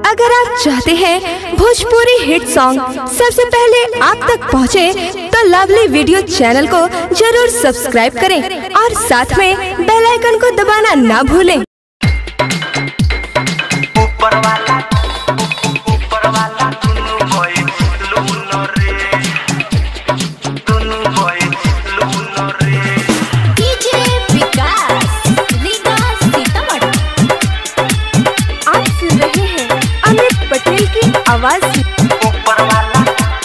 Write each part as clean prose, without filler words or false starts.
अगर आप चाहते हैं भोजपुरी हिट सॉन्ग सबसे पहले आप तक पहुंचे, तो लवली वीडियो चैनल को जरूर सब्सक्राइब करें और साथ में बेल आइकन को दबाना ना भूलें। आवाज ऊपर वाला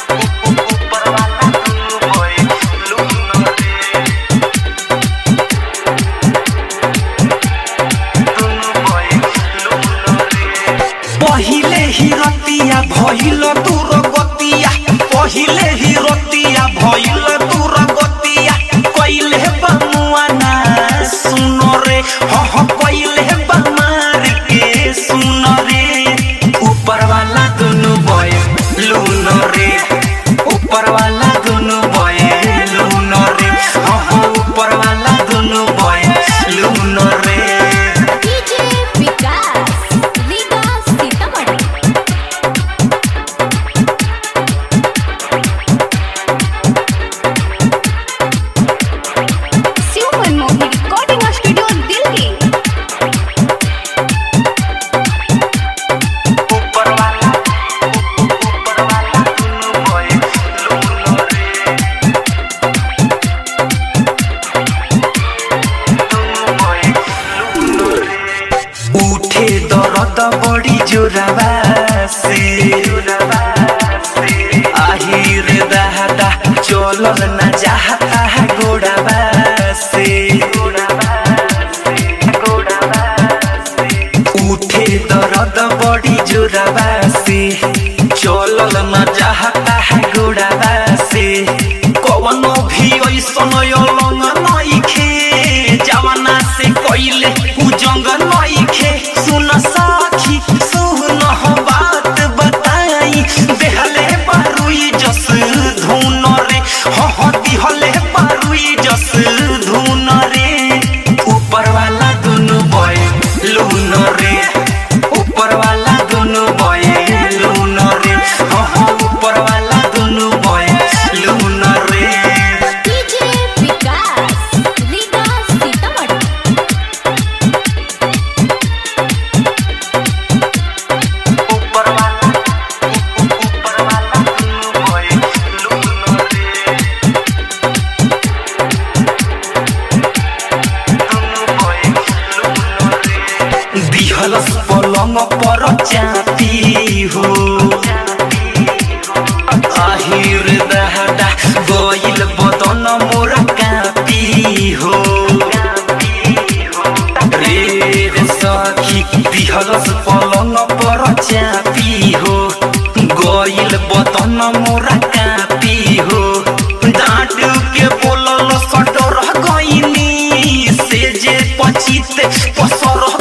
पहिले ही रतिया भइल दूर गतिया, पहिले ही रतिया भइल दूर गतिया, कइले बमुआ ना सुनो रे, ह कइले बमार के सुनो रे। ऊपर वाला दोनों बॉय लूनो रे, ऊपर वाला दोनों बॉय लूनो रे, हाँ ऊपर वाला दोनों बॉय लूनो रे। उठे दर्द बड़ी जोरवा से, आहिर दादा चलल न चाहता है गोड़वा से। उठे दर्द बड़ी जोरवा से, चलल न चाहता है गोड़वा से। कवनो भी ऐसन अलंग नइखे, जवाना से कइले उजंग नइखे। सुन साखी सुन बात बताई, देहले बारुई जस धुन रे, ह दिहले बारुई जस धुन रे। ऊपर वाला दोनों बॉय लून रे, ऊपर वाला दोनों बॉय लून रे, ह ऊपर वाला दोनों बॉय लून रे। दिहलस पलंग पर चापी हो, आहिर दादा गइल बदन मोर कापी हो रे सखी। दिहलस पलंग पर चापी हो, गइल बदन मोर कापी हो। डांट के बोलल सटर गइनी से जे पचित पसर